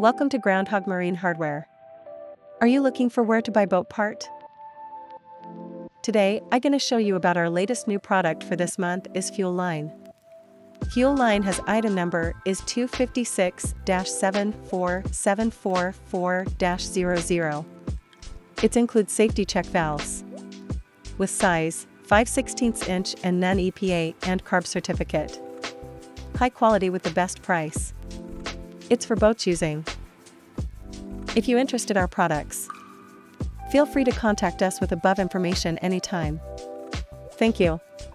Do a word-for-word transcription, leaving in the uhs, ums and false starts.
Welcome to Groundhog Marine Hardware. Are you looking for where to buy boat part? Today, I'm going to show you about our latest new product for this month is Fuel Line. Fuel Line has item number is two five six dash seven four seven four four dash zero zero. It includes safety check valves. With size, five sixteenths inch and non E P A and carb certificate. High quality with the best price. It's for boat using. If you're interested in our products, feel free to contact us with above information anytime. Thank you.